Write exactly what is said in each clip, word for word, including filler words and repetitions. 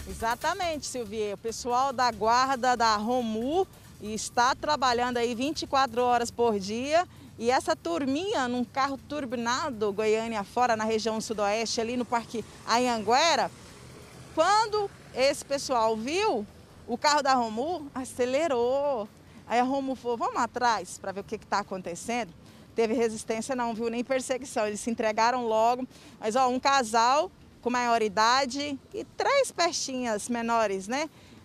Exatamente, Silvia. O pessoal da guarda da Romu está trabalhando aí vinte e quatro horas por dia. E essa turminha, num carro turbinado, Goiânia fora, na região sudoeste, ali no Parque Anhanguera, quando esse pessoal viu, o carro da Romu acelerou. Aí a Romu falou, vamos atrás para ver o que está acontecendo. Teve resistência não, viu, nem perseguição, eles se entregaram logo. Mas ó, um casal com maioridade e três pestinhas menores, né?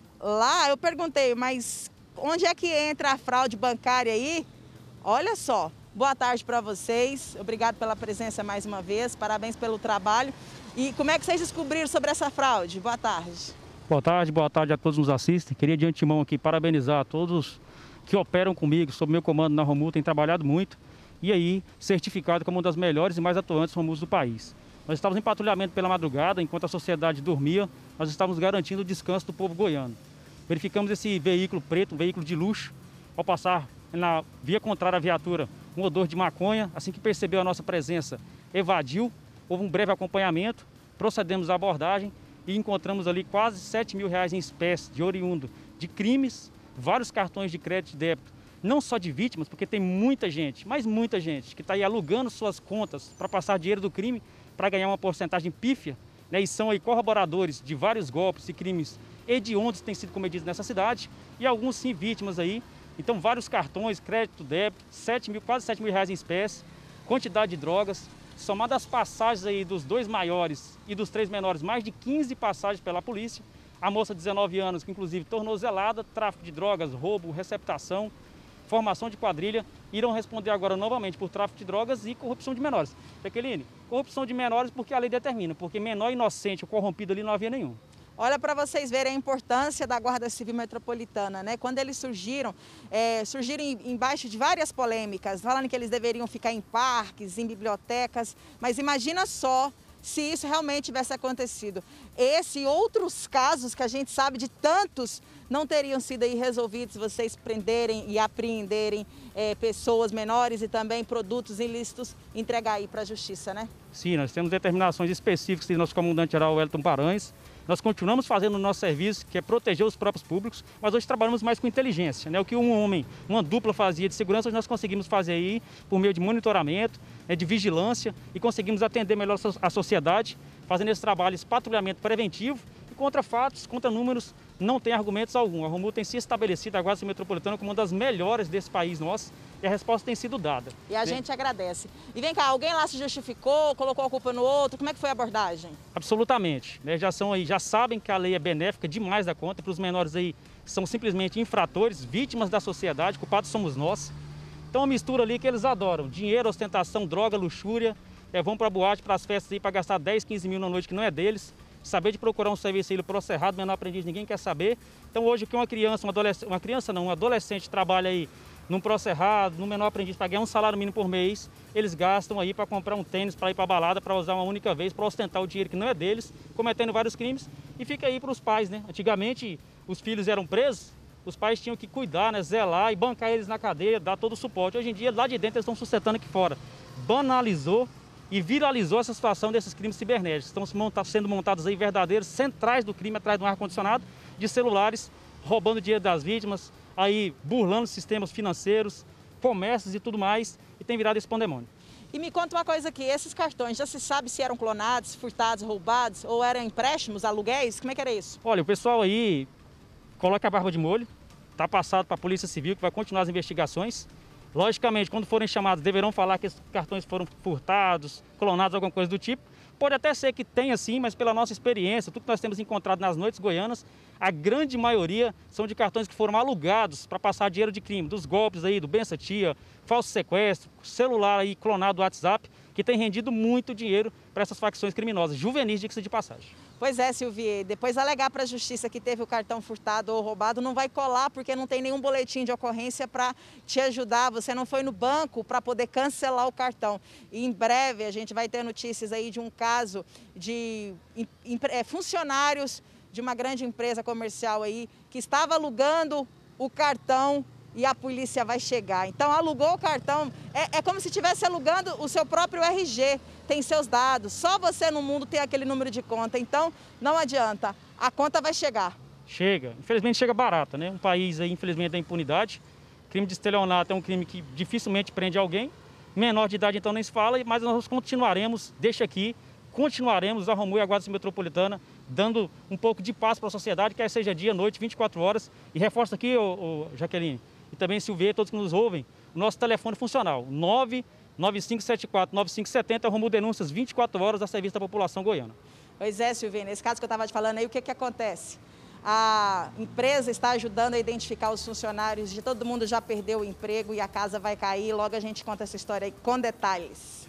Lá eu perguntei, mas onde é que entra a fraude bancária aí? Olha só. Boa tarde para vocês, obrigado pela presença mais uma vez, parabéns pelo trabalho. E como é que vocês descobriram sobre essa fraude? Boa tarde. Boa tarde, boa tarde a todos que nos assistem. Queria de antemão aqui parabenizar a todos que operam comigo, sob meu comando na Romu, tem trabalhado muito. E aí, certificado como uma das melhores e mais atuantes Romus do país. Nós estávamos em patrulhamento pela madrugada, enquanto a sociedade dormia, nós estávamos garantindo o descanso do povo goiano. Verificamos esse veículo preto, um veículo de luxo, ao passar na via contrária à viatura, um odor de maconha. Assim que percebeu a nossa presença, evadiu, houve um breve acompanhamento, procedemos à abordagem e encontramos ali quase sete mil reais em espécie de oriundo de crimes, vários cartões de crédito e débito, não só de vítimas, porque tem muita gente, mas muita gente que está aí alugando suas contas para passar dinheiro do crime para ganhar uma porcentagem pífia, né? E são aí corroboradores de vários golpes e crimes hediondos que têm sido cometidos nessa cidade e alguns sim vítimas aí. Então, vários cartões, crédito, débito, sete mil, quase sete mil reais em espécie, quantidade de drogas, somadas as passagens aí dos dois maiores e dos três menores, mais de quinze passagens pela polícia. A moça de dezenove anos, que inclusive tornozelada, tráfico de drogas, roubo, receptação, formação de quadrilha, irão responder agora novamente por tráfico de drogas e corrupção de menores. Jaqueline, corrupção de menores porque a lei determina, porque menor inocente ou corrompido ali não havia nenhum. Olha, para vocês verem a importância da Guarda Civil Metropolitana, né? Quando eles surgiram, é, surgiram embaixo de várias polêmicas, falando que eles deveriam ficar em parques, em bibliotecas, mas imagina só se isso realmente tivesse acontecido. Esse e outros casos que a gente sabe de tantos não teriam sido aí resolvidos se vocês prenderem e apreenderem é, pessoas menores e também produtos ilícitos, entregar aí para a justiça, né? Sim, nós temos determinações específicas do nosso comandante-geral Wellington Paranhos. Nós continuamos fazendo o nosso serviço, que é proteger os próprios públicos, mas hoje trabalhamos mais com inteligência, né? O que um homem, uma dupla fazia de segurança, hoje nós conseguimos fazer aí por meio de monitoramento, né, de vigilância, e conseguimos atender melhor a sociedade, fazendo esse trabalho, esse patrulhamento preventivo, e contra fatos, contra números, não tem argumentos algum. A Romu tem se estabelecido, a Guarda Civil Metropolitana, como uma das melhores desse país nosso, e a resposta tem sido dada. E a né? gente agradece. E vem cá, alguém lá se justificou, colocou a culpa no outro, como é que foi a abordagem? Absolutamente, né? Já são aí, já sabem que a lei é benéfica demais da conta, para os menores aí são simplesmente infratores, vítimas da sociedade, culpados somos nós. Então a mistura ali que eles adoram, dinheiro, ostentação, droga, luxúria, é, vão para a boate, para as festas aí para gastar dez, quinze mil na noite que não é deles, saber de procurar um serviço aí pro cerrado, menor aprendiz, ninguém quer saber. Então hoje o que uma criança, uma adolescente, uma criança não, um adolescente trabalha aí num pró-cerrado, num menor aprendiz para ganhar um salário mínimo por mês, eles gastam aí para comprar um tênis, para ir para a balada, para usar uma única vez, para ostentar o dinheiro que não é deles, cometendo vários crimes, e fica aí para os pais, né? Antigamente os filhos eram presos, os pais tinham que cuidar, né, zelar e bancar eles na cadeia, dar todo o suporte. Hoje em dia, lá de dentro, eles estão sustentando aqui fora. Banalizou e viralizou essa situação desses crimes cibernéticos. Estão sendo montados aí verdadeiros centrais do crime atrás de um ar-condicionado, de celulares, roubando dinheiro das vítimas, aí burlando sistemas financeiros, comércios e tudo mais, e tem virado esse pandemônio. E me conta uma coisa aqui, esses cartões, já se sabe se eram clonados, furtados, roubados, ou eram empréstimos, aluguéis? Como é que era isso? Olha, o pessoal aí coloca a barba de molho, está passado para a Polícia Civil, que vai continuar as investigações. Logicamente, quando forem chamados, deverão falar que esses cartões foram furtados, clonados, alguma coisa do tipo. Pode até ser que tenha sim, mas pela nossa experiência, tudo que nós temos encontrado nas noites goianas, a grande maioria são de cartões que foram alugados para passar dinheiro de crime, dos golpes aí, do bença tia, falso sequestro, celular aí clonado do WhatsApp, que tem rendido muito dinheiro para essas facções criminosas, juvenis, diga-se de passagem. Pois é, Silvia, depois alegar para a justiça que teve o cartão furtado ou roubado, não vai colar porque não tem nenhum boletim de ocorrência para te ajudar, você não foi no banco para poder cancelar o cartão. E em breve a gente vai ter notícias aí de um caso de funcionários de uma grande empresa comercial aí que estava alugando o cartão e a polícia vai chegar. Então alugou o cartão, é, é como se estivesse alugando o seu próprio R G, tem seus dados, só você no mundo tem aquele número de conta, então não adianta. a conta vai chegar. Chega. Infelizmente chega barata, né? Um país aí, infelizmente, da impunidade. Crime de estelionato é um crime que dificilmente prende alguém. Menor de idade, então, nem se fala, mas nós continuaremos, deixa aqui, continuaremos a Romu e a Guarda Metropolitana, dando um pouco de paz para a sociedade, quer seja dia, noite, vinte e quatro horas. E reforço aqui, ô, ô, Jaqueline, e também Silveira, todos que nos ouvem, o nosso telefone funcional, nove nove cinco sete quatro nove cinco sete zero, Romu Denúncias, vinte e quatro horas a serviço da população goiana. Pois é, Silveira, nesse caso que eu estava te falando aí, o que que acontece? A empresa está ajudando a identificar os funcionários, de todo mundo já perdeu o emprego e a casa vai cair. Logo a gente conta essa história aí com detalhes.